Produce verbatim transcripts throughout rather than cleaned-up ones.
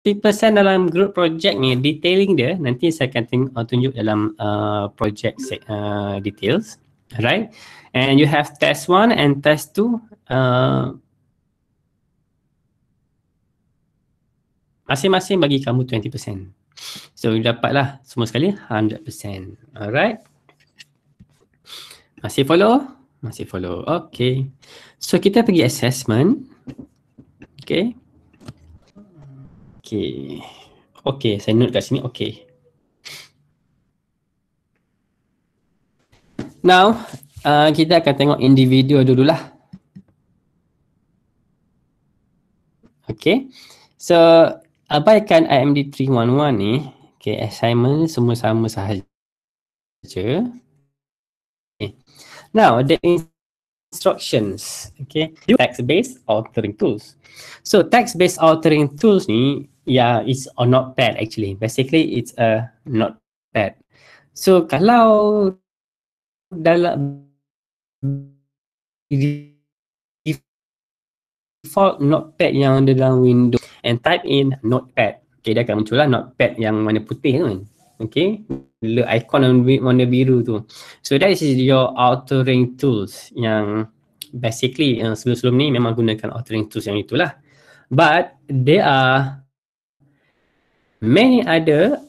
persen dalam group project ni, detailing dia nanti saya akan teng- uh, tunjuk dalam uh, project uh, details, right? And you have test one and test two. Uh, masing-masing bagi kamu twenty percent. So dapatlah semua sekali one hundred percent. Alright. Masih follow? Masih follow. Okay. So kita pergi assessment. Okay. Okay. Okay, saya note kat sini. Okay. Now, uh, kita akan tengok individu dululah. Okay. So, abaikan I M D three one one ni. Okay, assignment semua sama sahaja. Okay. Now, the instructions. Okay. Text-based authoring tools. So, text-based authoring tools ni, yeah, it's a notepad actually. Basically, it's a notepad. So, kalau dalam default notepad yang ada dalam Windows and type in notepad, okay, dia akan muncullah notepad yang warna putih tu kan. Okay, the icon warna biru tu. So that is your authoring tools yang basically uh, sebelum-sebelum ni memang gunakan authoring tools yang itulah. But there are many other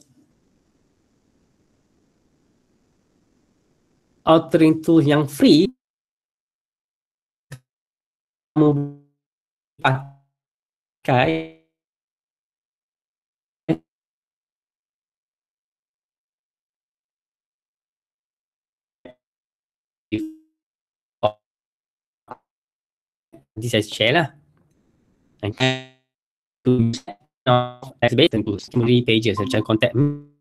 authoring tools yang free kamu pakai nanti saya share lah. Text-based tentu summary pages macam contact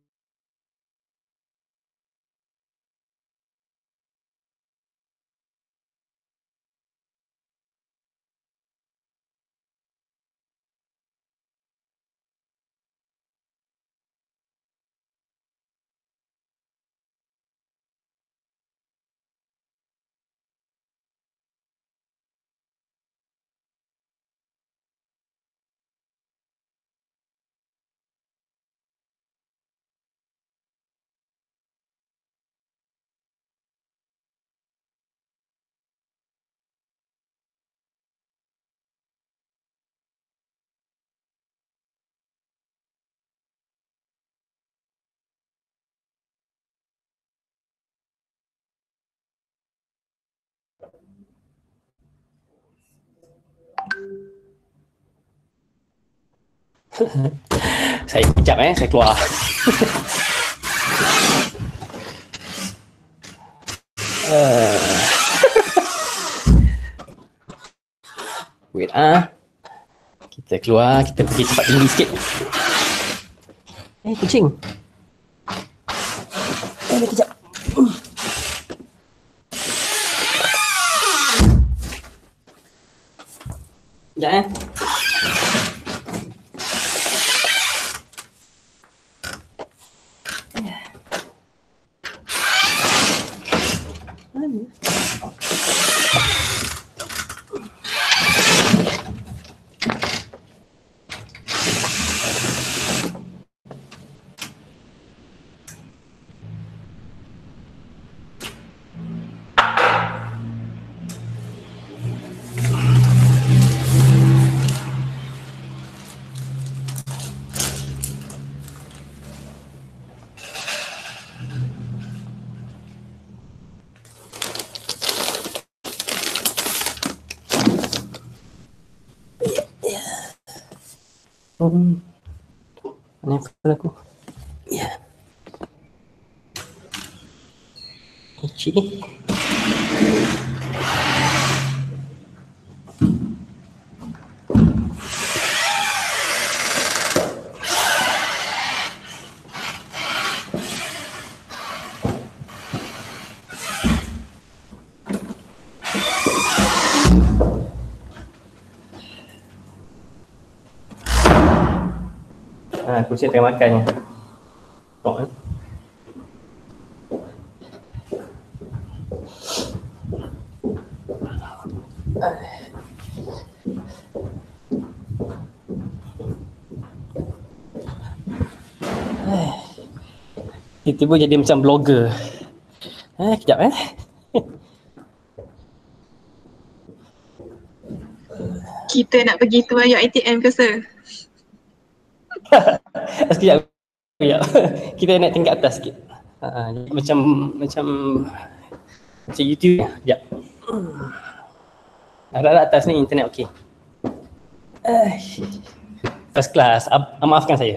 saya kejap eh, saya keluar. uh. Wait ah. Kita keluar, kita pergi tempat tinggi sikit. Eh, kucing. Eh, kejap. Sekejap eh. Hmm. Mana file aku? Ya. Yeah. Kunci. Ah, kucing tengah makan ni. Tok kan. tiba-tiba jadi macam blogger. Eh, kejap eh. Kita nak pergi tu ayat A T M ke sir? Sekejap. Sekejap. Kita naik tingkat atas sikit. Ha, macam macam macam YouTube. Sekejap. Harap-harap atas ni internet okey. Eh, first class. Ab- maafkan saya.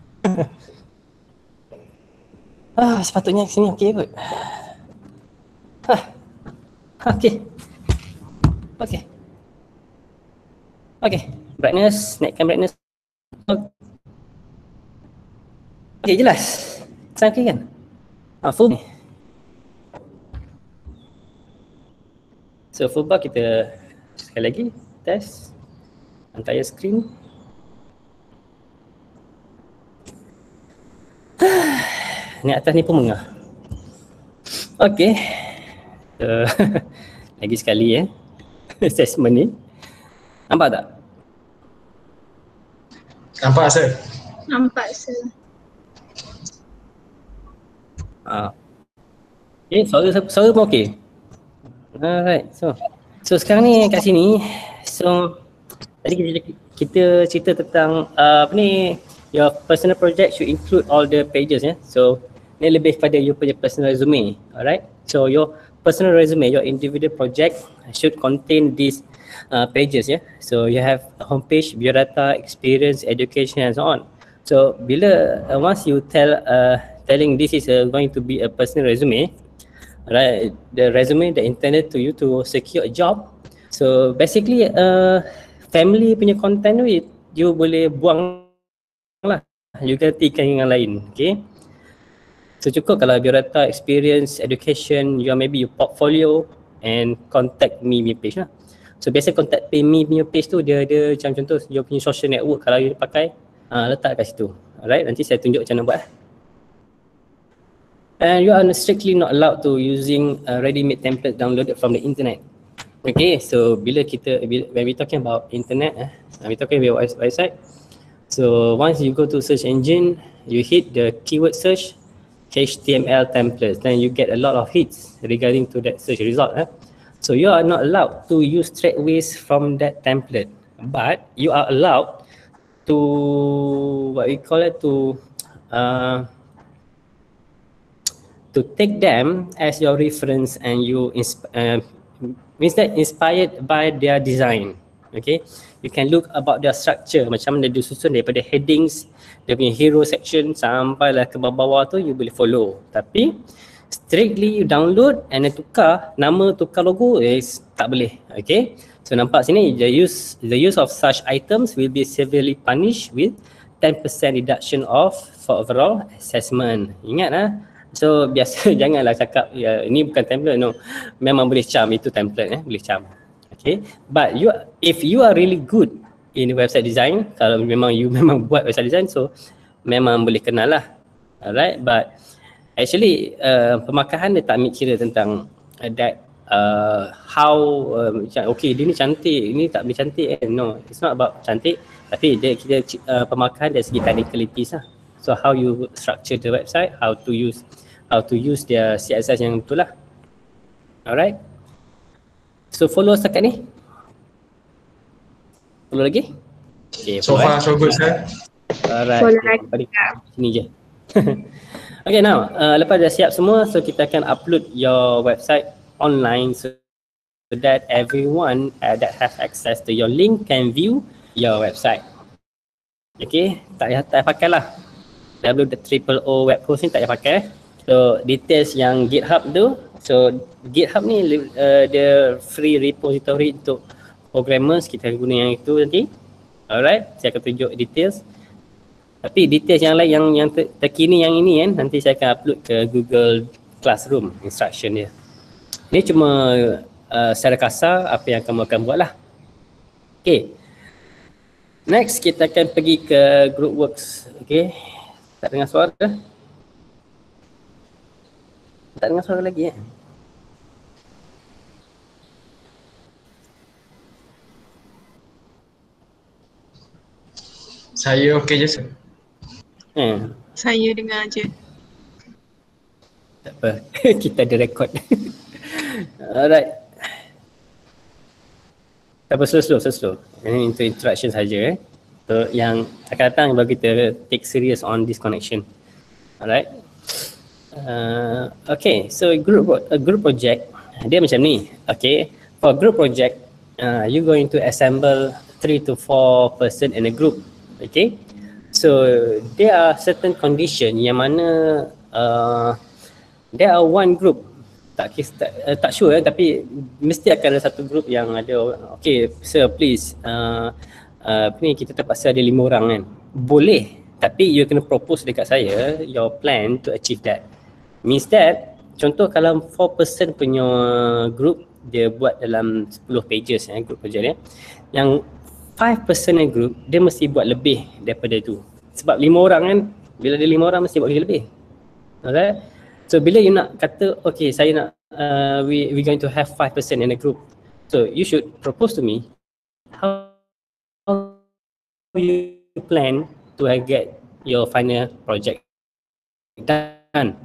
Ah, sepatutnya sini okey kot. Ah, okey. Okey. Okey. Brightness, naikkan brightness. Okey, jelas. Sangat okey kan? Ah, full ni. So full bar kita sekali lagi test entire screen. Ni atas ni pun mengah. Okey. Uh, lagi sekali eh. Assessment ni. Nampak tak? Nampak sir. Nampak sir. Ah. Okay, suara suara pun okey. Alright. So so sekarang ni kat sini, so tadi kita kita cerita tentang uh, apa ni, your personal project should include all the pages ya. Yeah? So ni lebih kepada you punya personal resume. Alright. So your personal resume, your individual project should contain these uh, pages ya. Yeah? So you have a homepage, biodata, experience, education and so on. So bila uh, once you tell uh, telling this is uh, going to be a personal resume, right, the resume that intended to you to secure a job. So basically uh, family punya content tu you boleh buang lah, you gantikan dengan lain. Okay, so cukup kalau biodata, experience, education, your maybe your portfolio and contact me punya page lah. So biasa contact me punya page tu dia ada macam contoh you punya social network, kalau you pakai uh, letak kat situ. Alright, nanti saya tunjuk macam mana buat. And you are strictly not allowed to using a ready-made template downloaded from the internet. Okay, so bila kita, when we talking about internet, eh, we talking about website. So once you go to search engine, you hit the keyword search, H T M L templates, then you get a lot of hits regarding to that search result. Eh. So you are not allowed to use straightways from that template, but you are allowed to, what we call it, to uh, to take them as your reference and you insp- uh, means that inspired by their design. Okay, you can look about their structure, macam mana dia susun daripada headings, dia punya hero section sampailah ke bawah-bawah tu you boleh follow. Tapi strictly you download and then tukar nama, tukar logo, eh, tak boleh. Okay, so nampak sini the use the use of such items will be severely punished with ten percent reduction off for overall assessment. Ingat lah. So biasa janganlah cakap ya ini bukan template, no. Memang boleh cam itu template eh, boleh cam. Okay. But you if you are really good in website design, kalau memang you memang buat website design, so memang boleh kenal lah. Alright, but actually uh, pemakahan dia tak ambil kira tentang uh, that uh, how uh, okay dia ni cantik, ini tak boleh cantik eh. No, it's not about cantik, tapi dia kita uh, pemakahan dari segi technicalities lah. So how you structure the website, how to use how to use their C S S yang betul lah. Alright. So follow setakat ni. Follow lagi? Okay, So far so good sir. Alright. Okay, sini je. Okay, now uh, lepas dah siap semua, so kita akan upload your website online so that everyone uh, that have access to your link can view your website. Okay, tak payah tak payah pakai lah W triple O web host ni, tak payah pakai. So details yang GitHub tu, so GitHub ni uh, dia free repository untuk programmers, kita guna yang itu nanti. Alright, saya akan tunjuk details. Tapi details yang lain yang yang ter, terkini yang ini kan, nanti saya akan upload ke Google Classroom instruction dia. Ini cuma uh, secara kasar apa yang kamu akan buat lah. Okay. Next kita akan pergi ke group works. Okay. Tak dengar suara ke? Tak dengar suara lagi eh? Saya okey je sir. Eh. Saya dengar je. Tak apa, kita ada record. Alright. Tak apa, slow-slow, slow-slow. Ini untuk introduction saja. Eh. So, yang akan datang baru kita take serious on this connection. Alright. Uh, okay, so group a group project dia macam ni. Okay, for group project, uh, you going to assemble three to four person in a group. Okay, so there are certain condition yang mana uh, there are one group tak tak, uh, tak sure eh, tapi mesti akan ada satu group yang ada okay sir please uh, uh, ni kita terpaksa ada lima orang kan, boleh, tapi you kena propose dekat saya your plan to achieve that. Means that contoh kalau four person punya group dia buat dalam sepuluh pages eh, group project dia, yang five person group dia mesti buat lebih daripada tu, sebab lima orang kan, bila ada lima orang mesti buat lebih. Alright. So bila you nak kata okay saya nak uh, we we going to have five person in a group, so you should propose to me how, how you plan to get your final project done.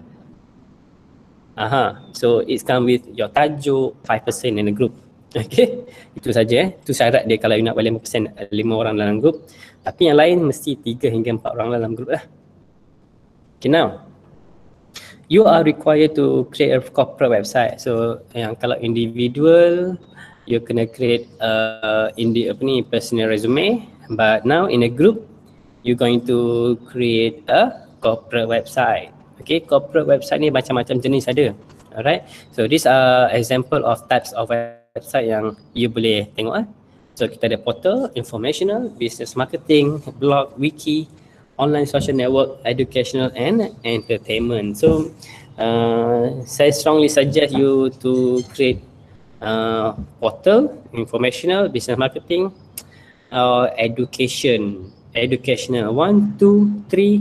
Aha, so it's come with your tajuk five percent in a group. Okay, itu saja eh. Itu syarat dia kalau you nak buat lima percent, lima orang dalam group. Tapi yang lain mesti tiga hingga empat orang dalam group lah. Okay, now you are required to create a corporate website. So yang kalau individual, you kena create uh, indi apa ni personal resume. But now in a group, you going to create a corporate website. Okay, corporate website ni macam-macam jenis ada. Alright, so these are example of types of website yang you boleh tengok. Eh. So kita ada portal, informational, business marketing, blog, wiki, online social network, educational and entertainment. So uh, saya strongly suggest you to create uh, portal, informational, business marketing, uh, education, educational one, two, three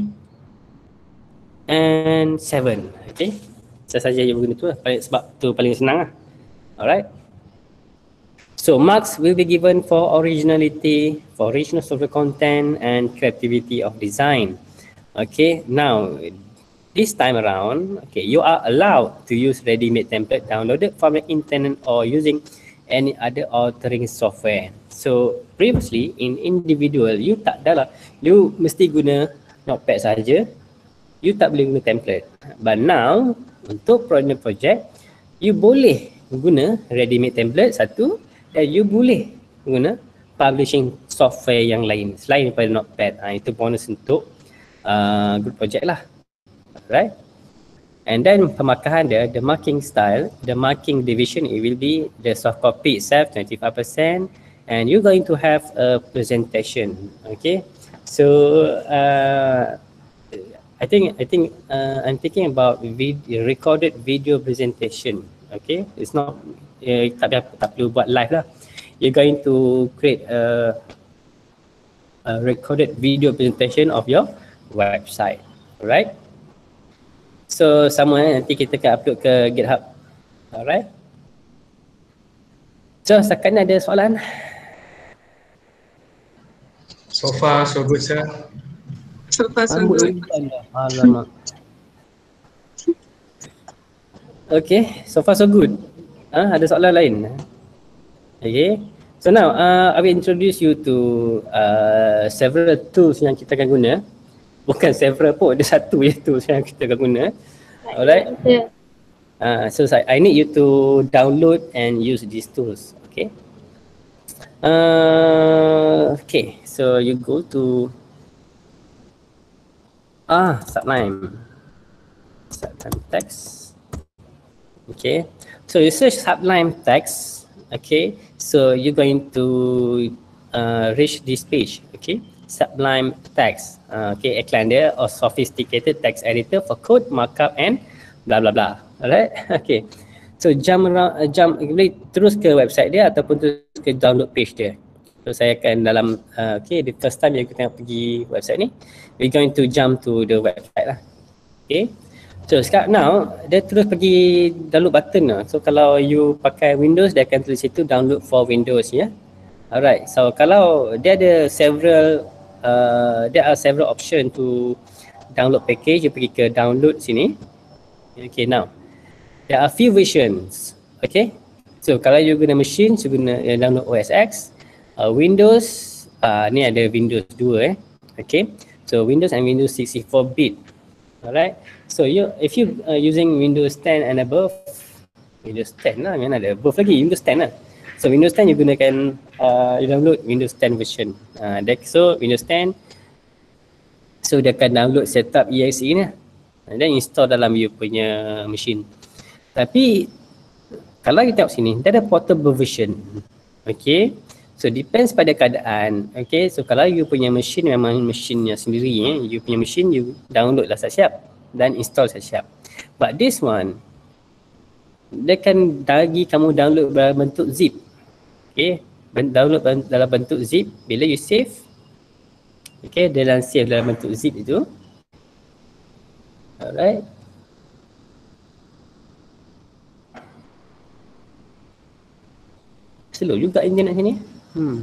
and seven. Okay, saya saja yang guna tu lah, sebab tu paling senang lah. Alright. So marks will be given for originality, for original software content and creativity of design. Okay, now this time around, okay, you are allowed to use ready-made template downloaded from the internet or using any other authoring software. So previously in individual, you tak dah lah, you mesti guna Notepad saja. You tak boleh guna template. But now untuk project, you boleh guna ready-made template satu, dan you boleh guna publishing software yang lain selain daripada Notepad. Ha, itu bonus untuk uh, group project lah. Right? And then pemakahan dia, the marking style, the marking division, it will be the soft copy itself twenty-five percent, and you're going to have a presentation. Okay, so uh, I think I think uh, I'm thinking about video, recorded video presentation. Okay, it's not uh, tak tak perlu buat live lah. You're going to create a, a recorded video presentation of your website, alright? So sama eh, nanti kita akan upload ke GitHub, alright? So setakat ni ada soalan? So far so good sir. So far so good. Alamak. Okay, so far so good. Ah, ada soalan lain? Okay, so now uh, I will introduce you to uh, several tools yang kita akan guna. Bukan several pun, ada satu je tools yang kita akan guna. Alright. Uh, so I need you to download and use these tools. Okay. Uh, okay, so you go to ah Sublime. Sublime text. Okay, so you search Sublime text. Okay, so you're going to uh, reach this page. Okay, Sublime text. Uh, okay, iklan dia or sophisticated text editor for code markup and blah blah blah. Alright, okay. So jump around, uh, jump boleh terus ke website dia ataupun terus ke download page dia. So saya akan dalam uh, okay, the first time yang kita pergi website ni, we're going to jump to the website lah. Okay. So sekarang now dia terus pergi download button lah. So kalau you pakai Windows, dia akan tulis situ download for Windows ya. Alright. So kalau dia ada several uh, there are several option to download package, you pergi ke download sini. Okay, now there are few versions. Okay, so kalau you guna machine, you guna uh, download O S X, uh, Windows, uh, ni ada Windows two eh. Okay, so Windows and Windows sixty-four bit. Alright, so you if you uh, using Windows ten and above, Windows ten lah, mana ada above lagi, Windows ten lah. So Windows ten you gunakan, uh, you download Windows ten version. Uh, so Windows ten, so dia akan download setup E X E ni, and then install dalam you punya machine. Tapi kalau kita tengok sini, dia ada portable version. Okay, so depends pada keadaan. Okay, so kalau you punya machine memang machine yang sendiri, eh, you punya machine you download lah siap-siap dan install siap-siap. But this one, dia akan bagi kamu download dalam bentuk zip. Okay, download dalam bentuk zip. Bila you save, okay, dia dalam save dalam bentuk zip itu. Alright. Slow juga internet sini. Hmm.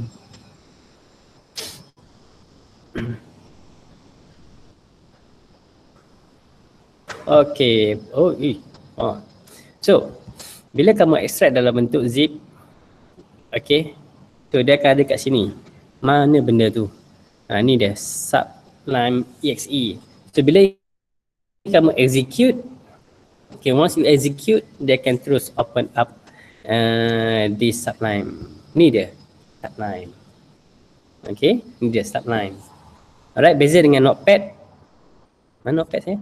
Okay. Oh, eh. Oh. So, bila kamu extract dalam bentuk zip, okay, so dia akan ada kat sini. Mana benda tu? Ha, ni dia, Sublime E X E. So, bila kamu execute, okay, once you execute, dia akan terus open up uh, di Sublime. Ni dia, Sublime. Okay, ni dia Sublime. Alright, beza dengan Notepad. Mana Notepad saya?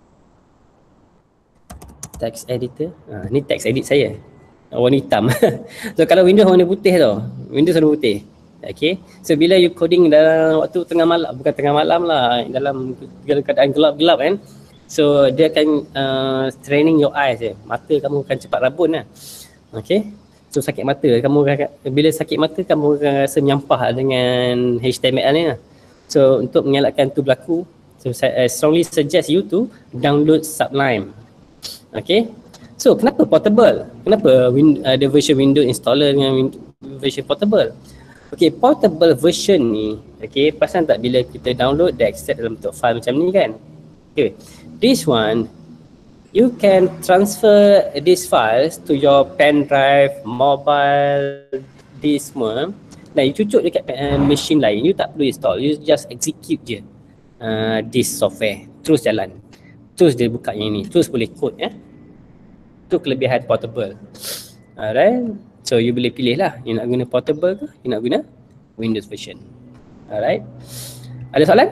Text editor. Ha, ni text edit saya. Warna hitam. So kalau Windows warna putih tau. Windows warna putih. Okay. So bila you coding dalam waktu tengah malam, bukan tengah malam lah, dalam keadaan gelap-gelap kan. So dia akan uh, training your eyes je. Mata kamu akan cepat rabun lah. Okay. So sakit mata. Kamu bila sakit mata kamu akan rasa menyampah dengan H T M L ni lah. So untuk mengelakkan tu berlaku, so I strongly suggest you to download Sublime. Okay, so kenapa portable? Kenapa win, uh, the version Windows installer dengan win, version portable? Okay, portable version ni, okay, perasan tak bila kita download dia accept dalam bentuk file macam ni kan? Okay, this one, you can transfer these files to your pen drive, mobile, this semua. Dan you cucuk dekat uh, machine lain, you tak perlu install, you just execute je uh, this software, terus jalan. Terus dia buka yang ni, terus boleh code ya. Itu kelebihan portable. Alright, so you boleh pilih lah, you nak guna portable ke, you nak guna Windows version. Alright, ada soalan?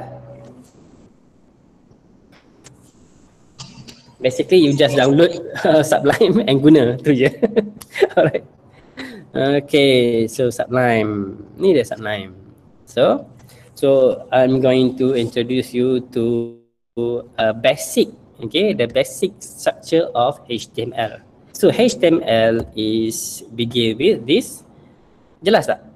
Basically you just download uh, Sublime and guna tu je. Alright. Okay, so Sublime, ni dia Sublime. So, so I'm going to introduce you to a basic, okay, the basic structure of H T M L. So H T M L is begin with this. Jelas tak?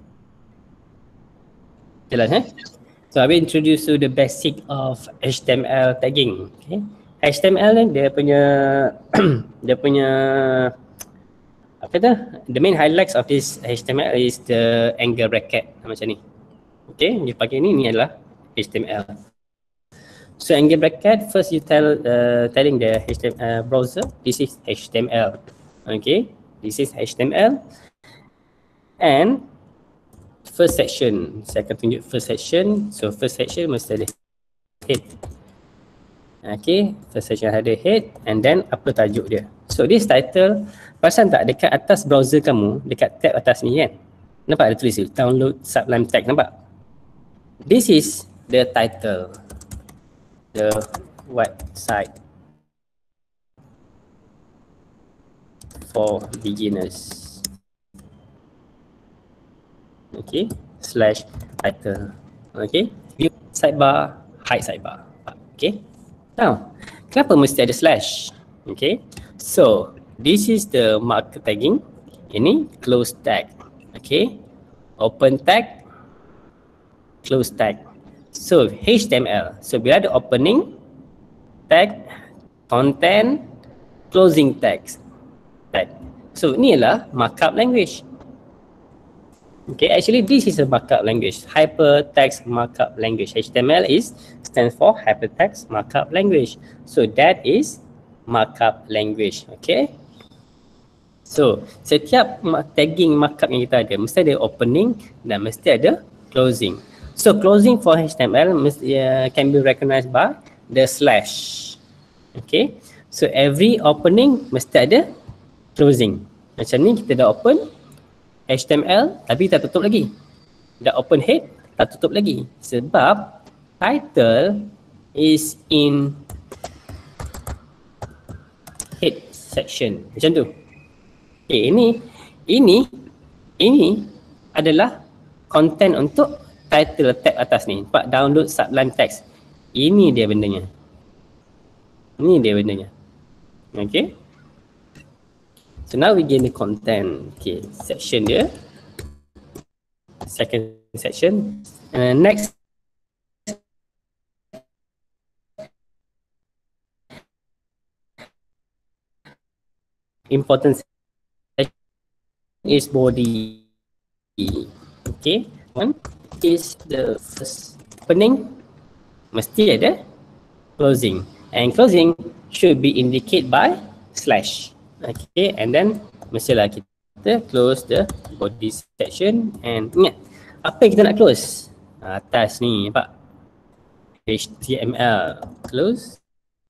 Jelas eh? So I will introduce you the basic of H T M L tagging. Okay, H T M L ni dia punya dia punya apa tu? The main highlights of this H T M L is the angle bracket macam ni. Okay, dia pakai ni ni adalah H T M L. So angle bracket, first you tell uh, telling the H T M L uh, browser this is H T M L. Okay, this is H T M L. And first section, saya akan tunjuk first section. So first section mesti ada head. Okay, first section ada head and then apa tajuk dia. So this title, perasan tak dekat atas browser kamu, dekat tab atas ni kan, nampak ada tulis tu, download Sublime Tag, nampak? This is the title, the website for beginners. Okay, slash title. Okay, view sidebar, hide sidebar. Okay, now kenapa mesti ada slash? Okay, so this is the marker tagging. Ini close tag. Okay, open tag, close tag. So H T M L, so bila ada opening tag, content, closing tags tag. So ni adalah markup language. Okay, actually this is a markup language, hypertext markup language. H T M L is stands for hypertext markup language. So that is markup language. Okay. So, setiap tagging markup yang kita ada, mesti ada opening dan mesti ada closing. So, closing for H T M L mesti, uh, can be recognized by the slash. Okay. So, every opening mesti ada closing. Macam ni kita dah open H T M L tapi tak tutup lagi. Dah open head, tak tutup lagi. Sebab title is in head section. Macam tu. Okay, ini ini ini adalah content untuk title tab atas ni. Nampak download Sublime Text. Ini dia bendanya. Ini dia bendanya. Okay. So now we gain the content. Okay, section dia. Second section. Uh, next important is body. Okay, one is the first opening, mesti ada closing, and closing should be indicated by slash. Okay, and then mestilah kita close the body section. And ingat apa yang kita nak close? Atas ni nampak H T M L, close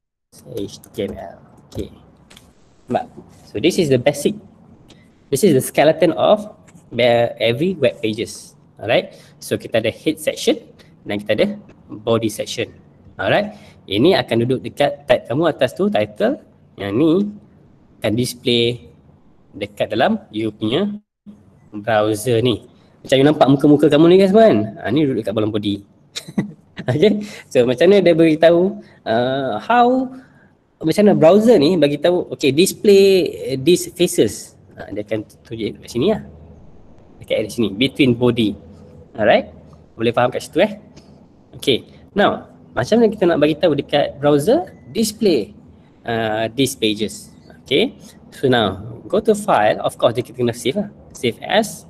H T M L. Okay, nampak? So this is the basic. This is the skeleton of every web pages. Alright. So kita ada head section dan kita ada body section. Alright. Ini akan duduk dekat tab kamu atas tu, title. Yang ni akan display dekat dalam you punya browser ni. Macam you nampak muka-muka kamu ni kan semua kan? Ha, ni duduk dekat dalam body. Okay. So macam mana dia beritahu uh, how macam mana browser ni bagi tahu okay display these faces. Ha, dia akan tunjuk kat sini lah. Dekat area sini, between body. Alright. Boleh faham kat situ eh? Okay. Now, macam mana kita nak bagi tahu dekat browser display uh, these pages. Okay. So now, go to file. Of course, kita kena save lah. Save as.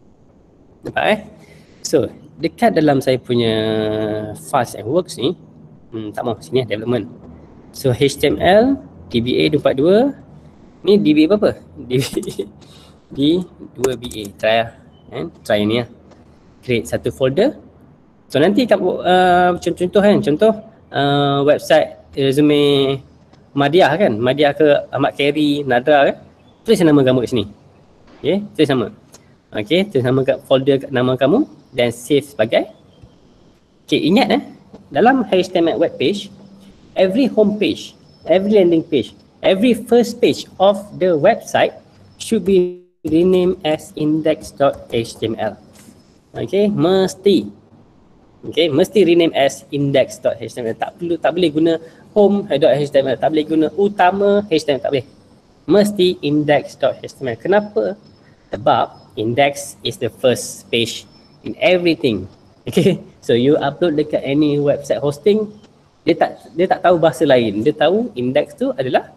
Nampak eh? So, dekat dalam saya punya files and works ni, hmm, tak mahu sini lah, development. So, H T M L, D B A dua empat dua. Ni D B A berapa? D B A D dua B A. Try lah. Eh? Try ni lah. Create satu folder. So nanti kamu uh, contoh kan, contoh uh, website resume Madiah kan, Madiah ke Ahmad Carey, Nadra kan. Tulis nama kamu kat sini. Okay, tulis nama. Okay, tulis nama kat folder kat nama kamu dan save sebagai. Okay, ingat eh, dalam H T M L web page, every home page, every landing page, every first page of the website should be renamed as index dot H T M L. Okay, mesti. Okay, mesti rename as index dot H T M L. Tak perlu, tak boleh guna home dot H T M L, tak boleh guna utama H T M L, tak boleh. Mesti index dot H T M L. Kenapa? Sebab index is the first page in everything. Okay, so you upload dekat any website hosting, dia tak dia tak tahu bahasa lain. Dia tahu index tu adalah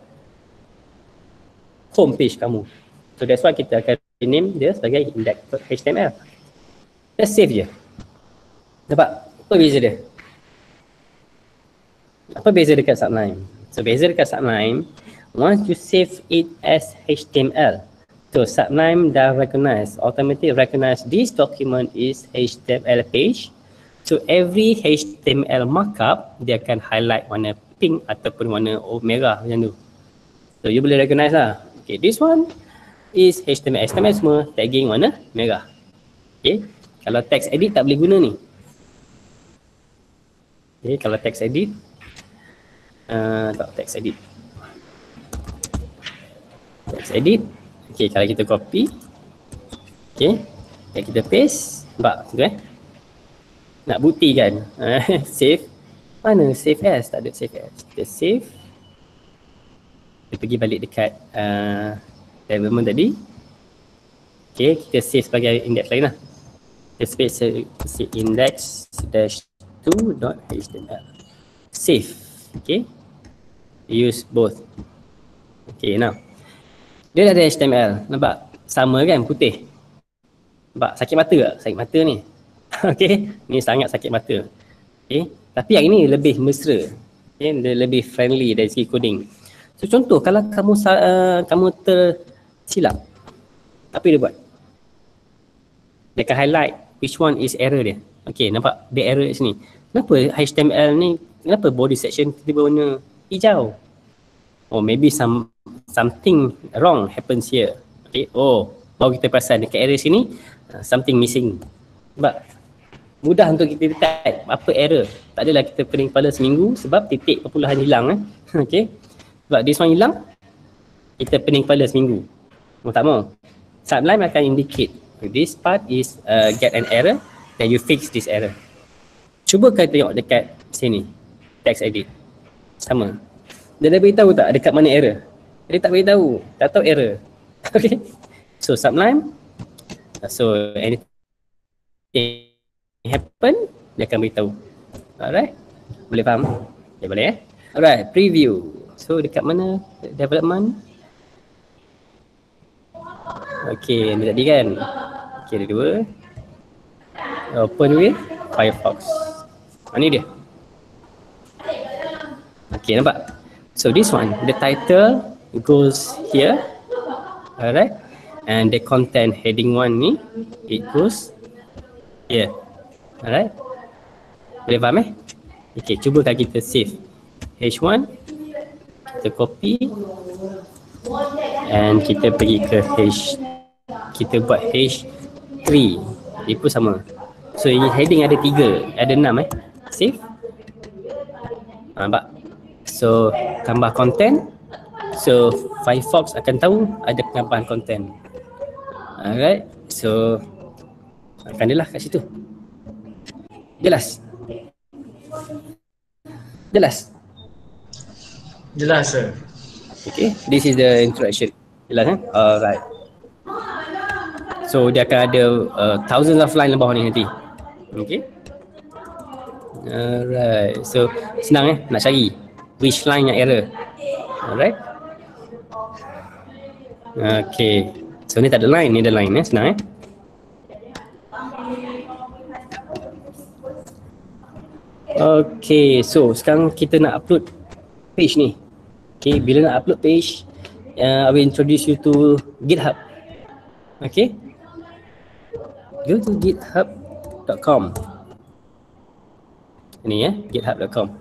home page kamu. So that's why kita akan rename dia sebagai index dot H T M L. Let's save je. Nampak? Apa beza dia? Apa beza dekat Sublime? So beza dekat Sublime, once you save it as H T M L, so Sublime dah recognize, automatically recognize this document is H T M L page. So every H T M L markup, dia akan highlight warna pink ataupun warna merah macam tu. So you boleh recognize lah. Okay, this one is H T M L. H T M L semua tagging warna merah. Okay, kalau text edit tak boleh guna ni. Okay, kalau text edit, uh, tak text edit. Text edit. Okay, kalau kita copy. Okay, okay kita paste. Nampak tu eh. Nak buktikan. Save. Mana save as? Tak ada save as. Kita save. Kita pergi balik dekat uh, development tadi. Okay, kita save sebagai index lain lah. Kita save index dash two dot H T M L. Save. Okay. Use both. Okay, now. Dia dah ada H T M L. Nampak? Sama kan? Putih. Nampak? Sakit mata tak? Sakit mata ni. Okay. Ni sangat sakit mata. Okay. Tapi yang ini lebih mesra. Okay. Dia lebih friendly dari segi coding. So contoh kalau kamu uh, kamu tersilap, apa dia buat? Dia akan highlight which one is error dia. Okay, nampak dia error kat sini. Kenapa H T M L ni, kenapa body section tiba-tiba warna hijau? Oh, maybe some something wrong happens here. Okay, oh, baru kita perasan dekat error sini uh, something missing. Sebab mudah untuk kita detect apa error. Tak adalah kita pening kepala seminggu sebab titik perpuluhan hilang eh. Okay, sebab this one hilang, kita pening kepala seminggu. Mau tak mau, Sublime akan indicate this part is uh, get an error, then you fix this error. Cuba kau tengok dekat sini, text edit. Sama. Dia dah beritahu tak dekat mana error? Dia tak beritahu, tak tahu error. Okay. So Sublime, so anything happen, dia akan beritahu. Alright. Boleh faham? Okay, boleh eh? Alright, preview. So dekat mana development? Okay, ni tadi kan. Okay, ada dua. Open with Firefox. Ha, ni dia. Okay, nampak? So this one, the title goes here. Alright. And the content heading one ni, it goes here. Alright. Boleh faham eh? Okay, cuba kan kita save H one. Kita copy. And kita pergi ke H, kita buat H three. Dia pun sama. So ini heading ada tiga, ada enam eh. Save. Nampak? So tambah content. So Firefox akan tahu ada penambahan content. Alright. So akan dia lah kat situ. Jelas? Jelas? Jelas sir. Okay, this is the introduction. Jelas kan? Alright. So dia akan ada uh, thousands of line bawah ni nanti. Okay. Alright. So senang eh nak cari which line yang error. Alright. Okay. So ni tak ada line, ni ada line eh, senang eh. Okay, so sekarang kita nak upload page ni. Okay, bila nak upload page, uh, I will introduce you to GitHub. Okay. Go to github dot com. Ini ya, github dot com.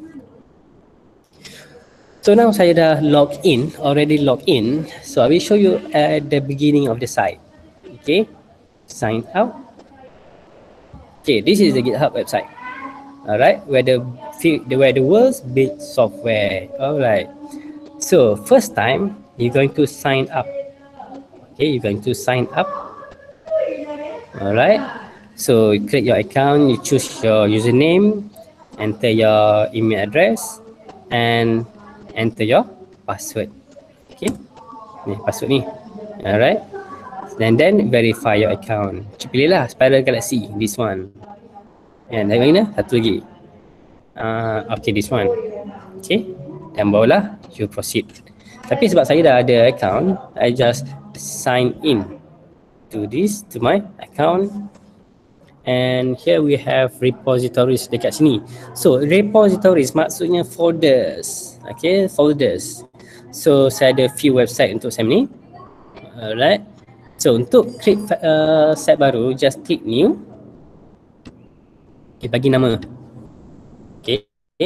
So now saya dah log in, already log in. So I will show you at the beginning of the site. Okay, sign out. Okay, this is the GitHub website. Alright, where the where the world's big software. Alright. So first time you're going to sign up. Okay, you're going to sign up. Alright. So you create your account, you choose your username, enter your email address, and enter your password. Okay, ni password ni. Alright. And then verify your account. Pilihlah Spiral Galaxy, this one. And dari mana? Satu lagi. Uh, okay, this one. Okay. Dan barulah you proceed. Tapi sebab saya dah ada account, I just sign in to this, to my account. And here we have repositories dekat sini. So repositories maksudnya folders. Okay, folders. So saya ada few website untuk SAM ni. Alright. So untuk create uh, site baru, just click new. Okay, bagi nama. Okay.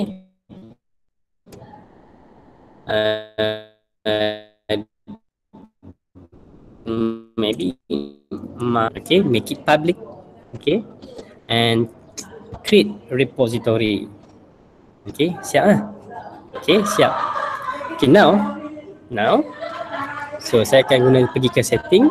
Uh, uh, maybe okay, make it public. Okay, and create repository. Okay, siap lah. Okay, siap. Okay, now now so saya akan guna pergi ke setting,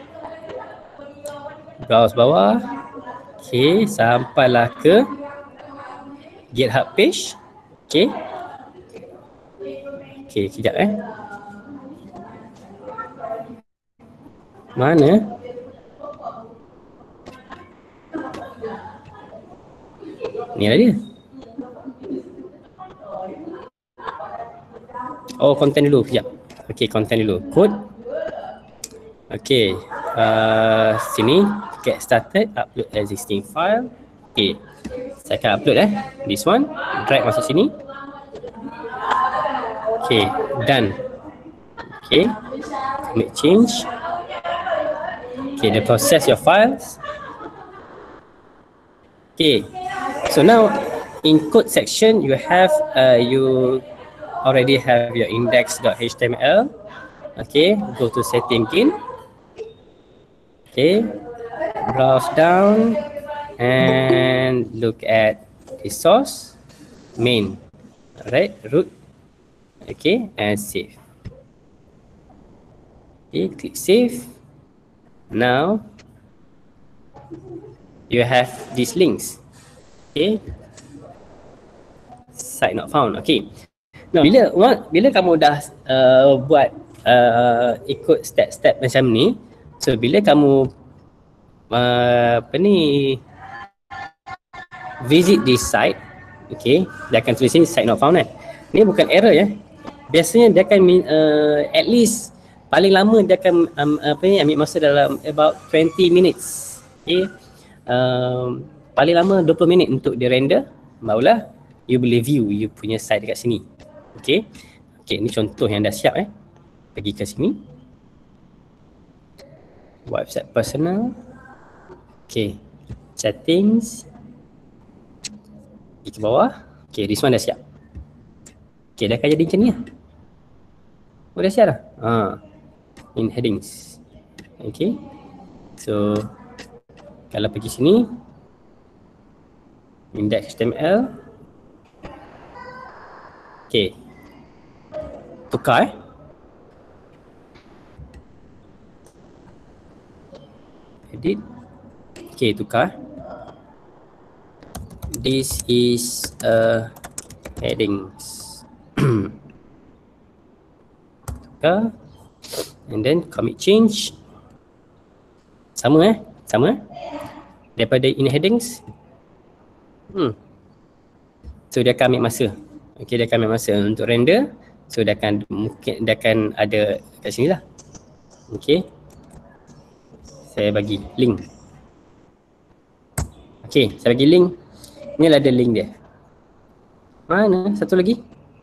browse bawah. Okay, sampailah ke GitHub page. Okay. Okay, sekejap eh. Mana? Ni lah dia. Oh, konten dulu, sekejap. Okay, konten dulu. Code. Okay, uh, sini get started, upload existing file. Okay, saya akan upload eh, this one. Drag masuk sini. Okay, done. Okay, make change. Okay, they process your files. Okay, so now in code section you have uh, you already have your index.html. Okay, go to setting again. Okay, browse down and look at the source main. Alright, root. Okay, and save. Okay, click save. Now you have these links. Okay, site not found. Okay, now bila bila kamu dah uh, buat uh, ikut step-step macam ni, so bila kamu uh, apa ni visit this site, okay, dia akan tulis sini site not found kan. Ni bukan error ya. Biasanya dia akan uh, at least paling lama dia akan um, apa ni ambil masa dalam about twenty minutes. Okay. Um, paling lama dua puluh minit untuk dia render, barulah you boleh view you punya site dekat sini. Okay. Okay, ni contoh yang dah siap eh. Pergi ke sini. Website personal. Okay. Settings. Pergi ke bawah. Okay, this one dah siap. Okay, dah akan jadi macam ni lah. Oh, dah siap dah. Ha. In headings. Okay. So, kalau pergi sini, index.html. Okay. Tukar eh. Edit. Okay, tukar. This is a headings. Tukar. And then commit change. Sama eh. Sama eh. Daripada in headings. Hmm. So dia akan ambil masa. Okay, dia akan ambil masa untuk render. So dia akan mungkin dia akan ada kat sini lah. Okay. Saya bagi link. Okay, saya bagi link. Ni lah ada link dia. Mana satu lagi?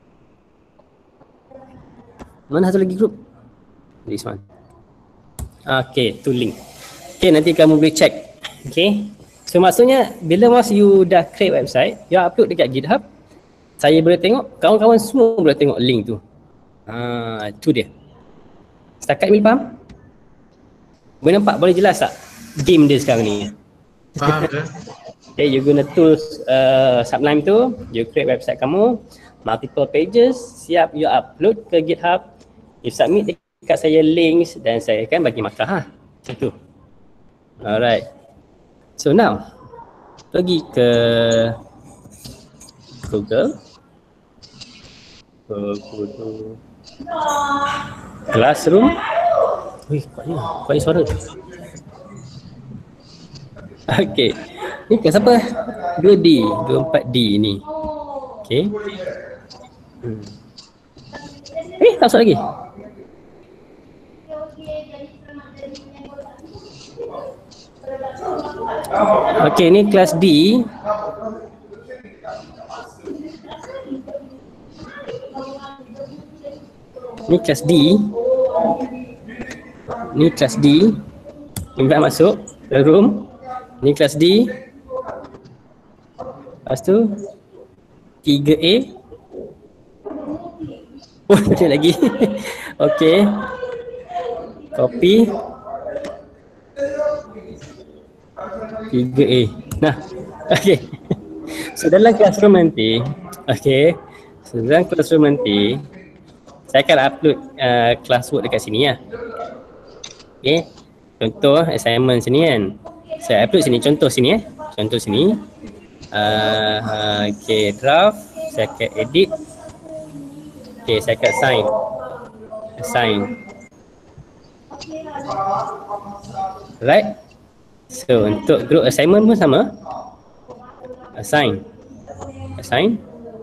Mana satu lagi group? This one. Okay, tu link. Okay, nanti kamu boleh check. Okay. So maksudnya bila once you dah create website, you upload dekat GitHub, saya boleh tengok, kawan-kawan semua boleh tengok link tu. Ha, tu dia. Setakat ni faham? Boleh nampak, boleh jelas tak game dia sekarang ni? Faham ke? Okay, you guna tools uh, Sublime tu, you create website kamu, multiple pages, siap you upload ke GitHub, you submit dekat saya links dan saya akan bagi markah ha. Macam tu. Alright. So now, pergi ke Google. Google. Classroom. Wih, kuatnya, kuatnya suara tu. Okay. Ni kelas apa? dua D, dua puluh empat D ni. Okay. Hmm. Eh, tak masuk lagi. Okay, ni kelas D. Ni kelas D. Ni kelas D. Invite masuk ke room. Ni kelas D. Lepas tu tiga A. Oh, ada lagi. Okay. Copy. tiga A. Nah. Okay. So dalam classroom nanti, okay. So dalam classroom nanti, saya akan upload uh, classwork dekat sini ya. Okay. Contoh assignment sini kan. Saya upload sini, contoh sini eh. Contoh sini. Uh, okay, draft. Saya akan edit. Okay, saya akan assign. Assign. Right. So untuk group assignment pun sama. Assign. Assign.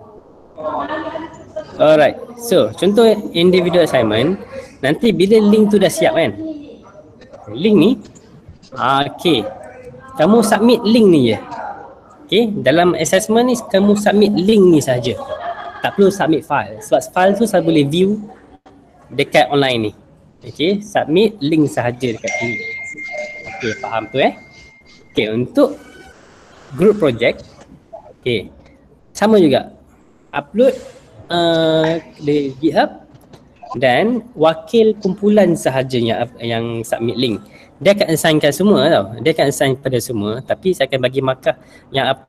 Alright. So contoh individual assignment. Nanti bila link tu dah siap kan. Link ni. Okay. Kamu submit link ni je. Okay. Dalam assessment ni kamu submit link ni saja. tak perlu submit file. Sebab file tu saya boleh view dekat online ni. Okay, submit link sahaja dekat sini. Okay, faham tu eh? Okay, untuk group project, okay, sama juga. Upload uh, di GitHub dan wakil kumpulan sahaja yang, yang submit link. Dia akan assignkan semua tau. Dia akan assign pada semua, tapi saya akan bagi markah yang up.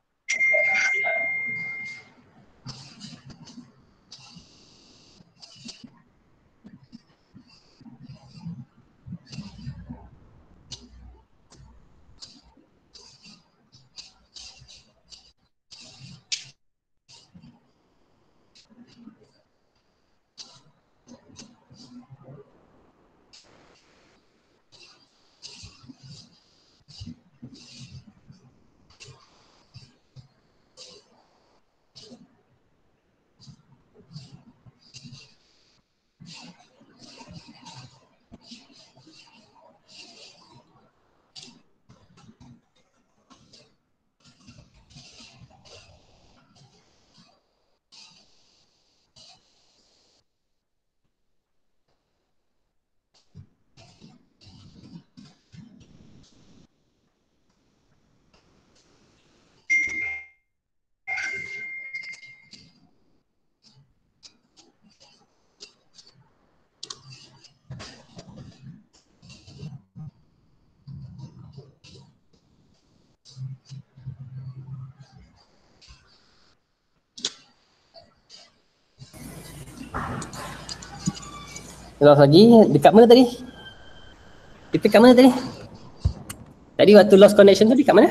Lost lagi, dekat mana tadi? Kita kat mana tadi? Tadi waktu lost connection tu dekat mana?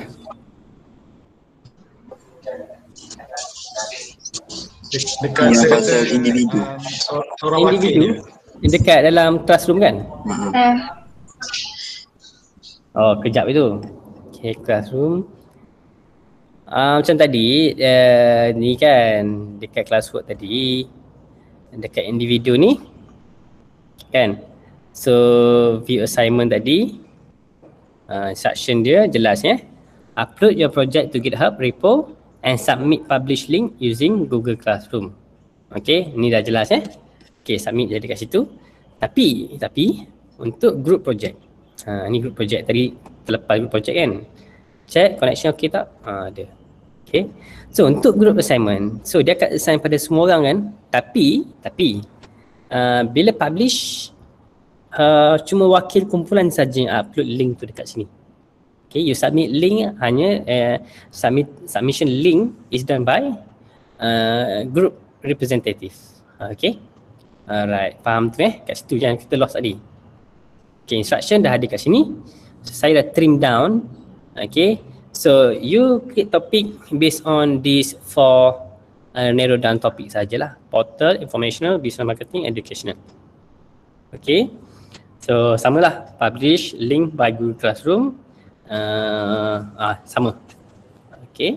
Dekat Yang saya pasal kata, individu. um, sor- Seorang wakil Individu dia. dekat dalam classroom kan? Ah, Oh, kejap itu. Okay, classroom. Uh, macam tadi, uh, ni kan dekat classwork tadi, dekat individu ni, kan? So, view assignment tadi, uh, instruction dia jelas ya. Upload your project to GitHub repo and submit publish link using Google Classroom. Okay, ni dah jelas ya. Okay, submit je dekat situ. Tapi, tapi untuk group project, ha, ni group project tadi terlepas group project kan. Check connection okay tak? Ha, ada. Okay. So untuk group assignment, so dia akan assign pada semua orang kan. Tapi, tapi uh, bila publish, uh, cuma wakil kumpulan saja yang upload link tu dekat sini. Okay, you submit link hanya uh, submit submission link is done by uh, group representative. Okay. Alright, faham tu eh? Kat situ yang kita lost tadi. Okay, instruction dah ada kat sini. So, saya dah trim down. Okay, so you create topic based on these four uh, narrow down topic sajalah. Portal, informational, business marketing, educational. Okay, so samalah. Publish link by Google Classroom. Uh, ah, sama. Okay.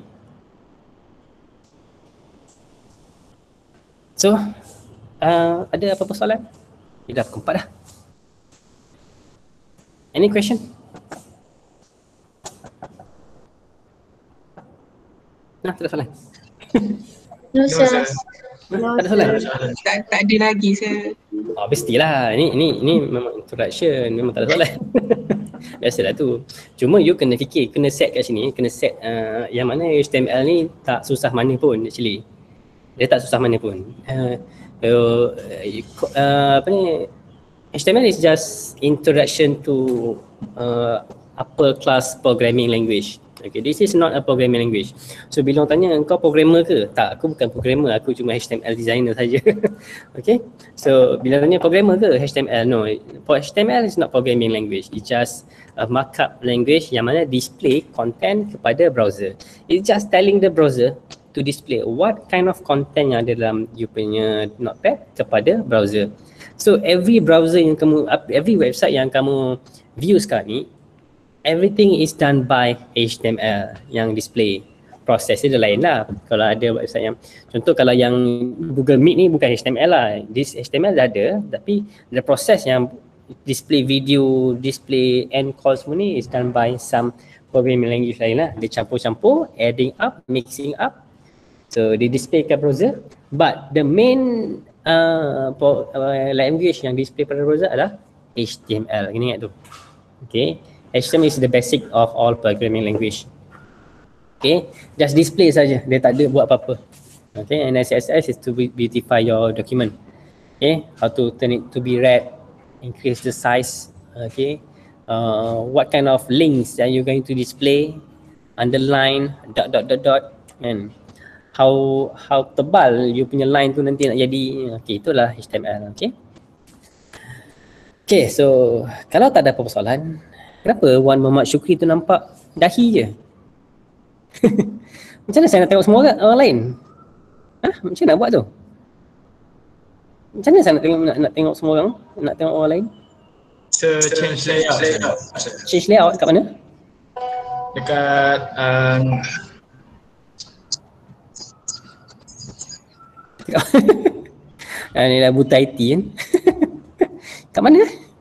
So, uh, ada apa-apa soalan? Dia dah keempat dah. Any question? Nah, tak ada soalan. no, No, sir. sir. Nah, tak ada soalan. Tak, tak ada lagi saya. Oh, mestilah. Ini ini ini memang introduction, memang tak ada soalan. Biasalah tu. Cuma you kena fikir, kena set kat sini, kena set uh, yang mana H T M L ni tak susah mana pun actually. Dia tak susah mana pun. Uh, uh, uh, apa ni? H T M L is just introduction to uh, upper class programming language. Okay, this is not a programming language. So bila orang tanya, engkau programmer ke? Tak, aku bukan programmer, aku cuma H T M L designer saja. Okay, so bila tanya programmer ke H T M L? No, H T M L is not programming language. It's just a markup language yang mana display content kepada browser. It's just telling the browser to display what kind of content yang ada dalam you punya notepad kepada browser. So every browser yang kamu, every website yang kamu view sekarang ni, everything is done by H T M L yang display. Prosesnya dia lain lah. Kalau ada website yang, contoh kalau yang Google Meet ni bukan H T M L lah. This H T M L dah ada, tapi the proses yang display video, display end call semua ni is done by some programming language lain lah. Dia campur-campur, adding up, mixing up. So they display kat browser, but the main uh, po, uh, language yang display pada browser adalah H T M L. Kena ingat tu. Okay, H T M L is the basic of all programming language. Okay, just display saja, dia tak ada buat apa-apa. Okay, and C S S is to beautify your document. Okay, how to turn it to be read, increase the size. Okay, uh, what kind of links that you're going to display, underline, dot dot dot dot, and how how tebal you punya line tu nanti nak jadi. Okay, itulah H T M L. Okay. Okay, so kalau tak ada apa persoalan, kenapa Wan Muhammad Syukri tu nampak dahi je? Macam mana saya nak tengok semua orang, orang lain? Ha? Macam mana nak buat tu? Macam mana saya nak tengok, nak, nak tengok semua orang? Nak tengok orang lain? So change layout. Change layout kat mana? Dekat um, Ah, ni dah buta I T kan? Kat mana?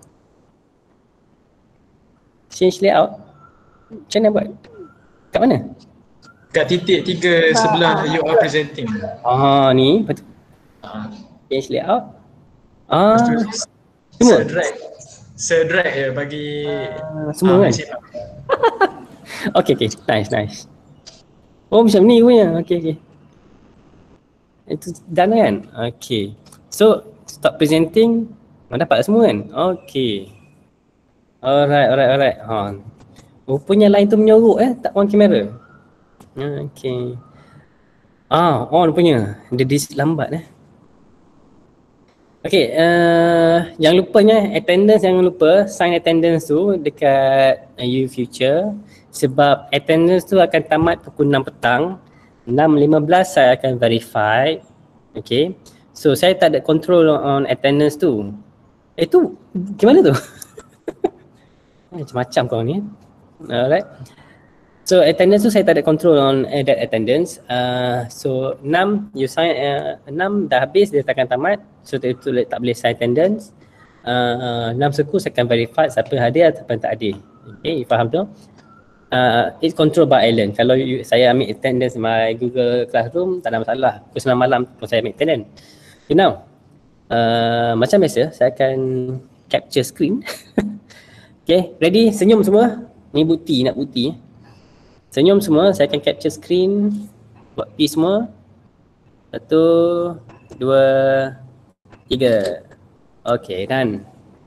Change layout? Macam mana buat? Kat mana? kat titik tiga sebelah you are presenting. Ah, ni betul. Ah. Change layout. Ah, semua? Se-drag. Se-drag je bagi Ah, semua kan? Okay, okay. Nice, nice. Oh, macam ni punya. Okay, okay. Itu dah kan? Okay. So, stop presenting. Oh, dapat semua kan? Okay. Alright, alright, alright. Ha. Rupanya line tu menyorok eh, tak on kamera. Okay. Ah, on punya. Dia dis lambat eh. Okay, uh, jangan lupanya attendance, jangan lupa sign attendance tu dekat uh, U Future, sebab attendance tu akan tamat pukul enam petang. enam lima belas saya akan verify. Okay. So saya tak ada control on attendance tu. Eh tu gimana tu? Macam-macam kau ni. Alright. So attendance tu saya tak ada control on uh, that attendance. Uh, so enam you sign, uh, enam dah habis dia takkan tamat. So itu tak boleh sign attendance. Uh, enam suku saya akan verify siapa hadir ataupun tak hadir. Okay, you faham tu? Uh, it's controlled by Alan. Kalau you, saya ambil attendance my Google Classroom, tak ada masalah. Pukul sembilan malam pun saya ambil attendance. You know, uh, macam biasa saya akan capture screen. Okay, ready? Senyum semua. Ni bukti, nak bukti. Senyum semua, saya akan capture screen. Buat P semua. Satu, dua, tiga. Okay, done.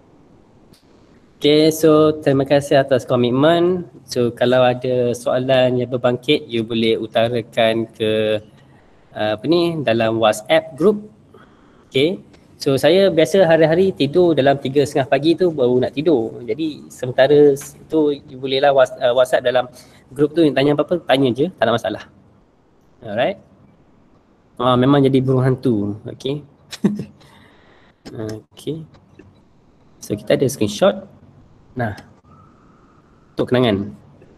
Okay, so terima kasih atas komitmen. So kalau ada soalan yang berbangkit, you boleh utarakan ke uh, apa ni, dalam WhatsApp group. Okay, so saya biasa hari-hari tidur dalam tiga setengah pagi tu baru nak tidur. Jadi sementara itu you bolehlah WhatsApp dalam group tu, tanya apa-apa, tanya je, tak ada masalah. Alright. Ah, memang jadi burung hantu. Okay. Okay. So kita ada screenshot. Nah, untuk kenangan.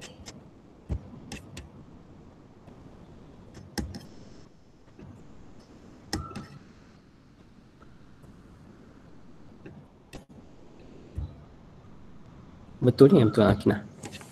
Betul ni, betul Akinah.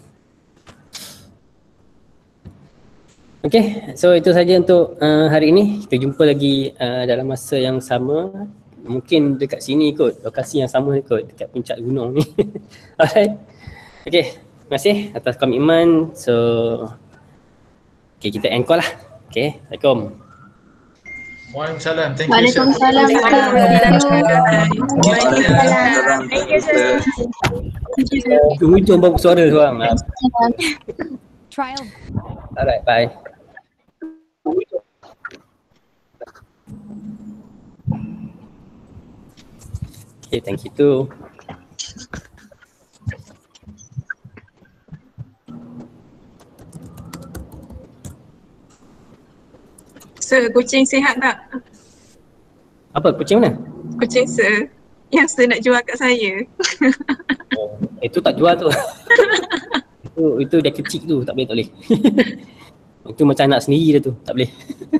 Okay, so itu saja untuk uh, hari ini. Kita jumpa lagi uh, dalam masa yang sama. Mungkin dekat sini kot, lokasi yang sama kot, dekat puncak gunung ni. Alright. Okay, terima kasih atas komitmen. So, okay, kita end call lah. Okay, Assalamualaikum. Waalaikumsalam. Thank you. Waalaikumsalam. Waalaikumsalam. Thank you, sir. Hujung bawa suara seorang. Trial. Alright, bye. Okay, thank you too. Sir, kucing sihat tak? Apa, kucing mana? Kucing sir. Yang sir nak jual kat saya. Oh, itu tak jual tu. itu itu dia kecil tu, tak boleh, tak boleh. Itu macam anak sendiri dia tu, tak boleh.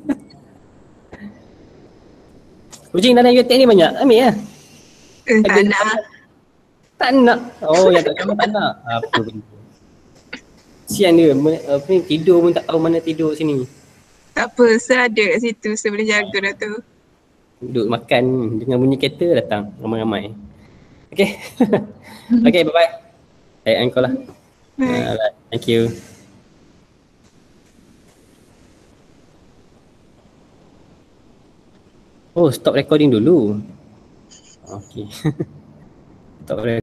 Kucing dalam U T ni banyak, ambil lah. Eh, tak nak. Tak nak. Oh, yang tak sama tak nak. Apa benda. Sian dia, apa ni, tidur pun tak tahu mana tidur sini. Tak apa, Sir ada kat situ, Sir boleh jaga dah tu. Duduk makan dengan bunyi kereta datang ramai-ramai. Okay. Okay, bye-bye. Eh, engkau lah. Bye. Alright, thank you. Oh, stop recording dulu. Okay. Stop recording.